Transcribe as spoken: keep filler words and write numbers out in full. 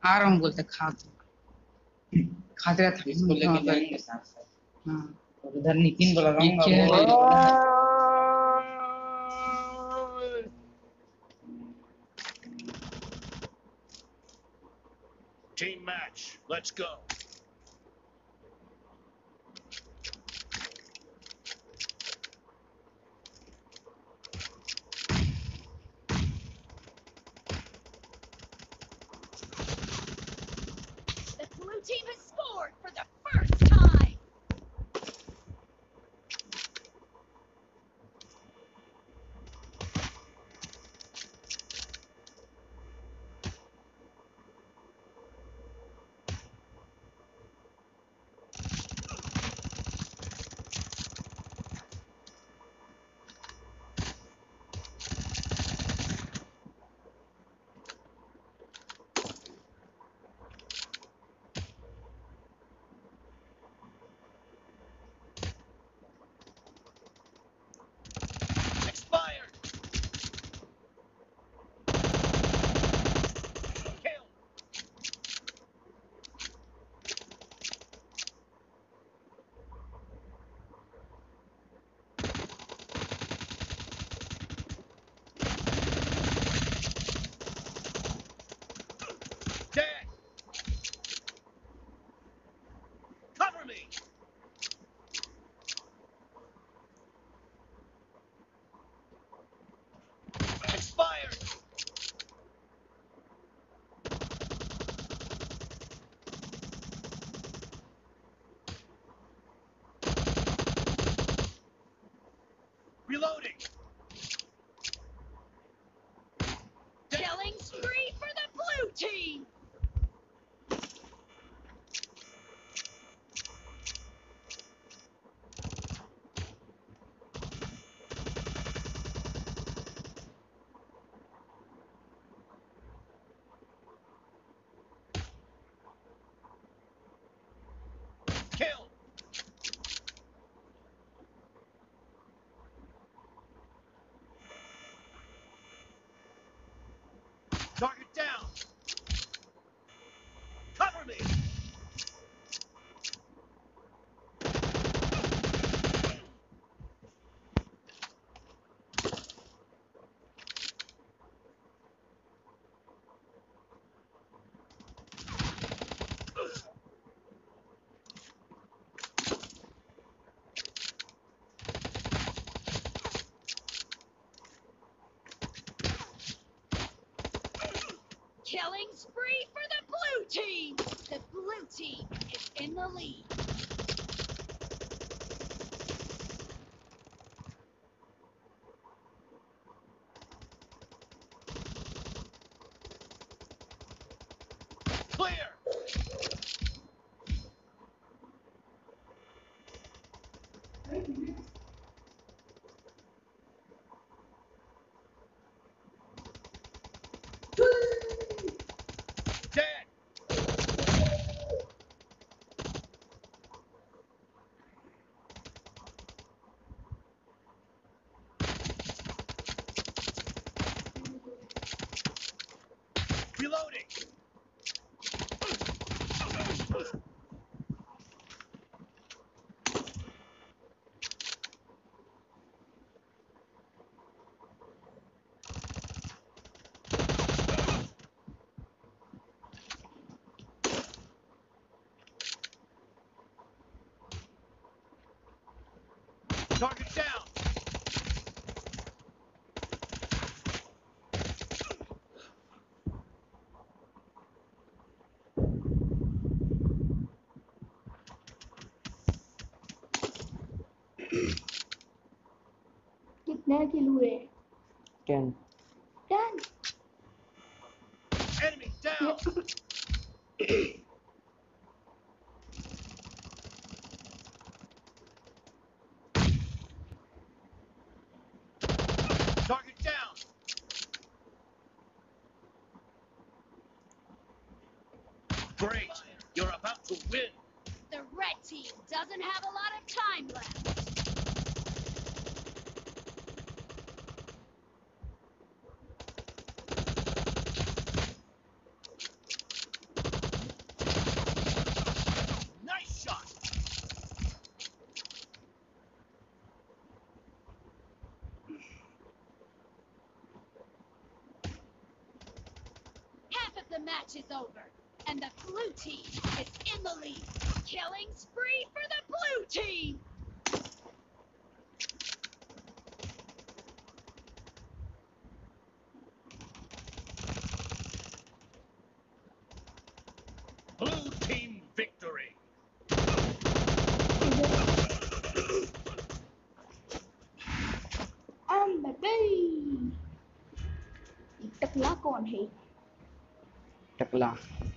आ रहा हूँ बोलते खा खाते रहता इसको लेके हाँ, जाएंगे साथ साथ। हाँ और उधर नितिन को लगाऊंगा ये क्या वो Team match. Let's go. The blue team has scored for the first time. Expired. Kill. Dead. Cover me. Expired. Reloading. Killing spree for the blue team. Kill. Target down. Cover me. Killing spree for the blue team. The blue team is in the lead. Clear. Dead. Reloading. Target down. कितने kill हुए? Ten ten. Enemy down. Target down. Great. You're about to win. The red team doesn't have a lot of time left. match is over, and the blue team is in the lead. Killing spree for the blue team! Blue team victory. I'm baby. टकला कौन है? टकला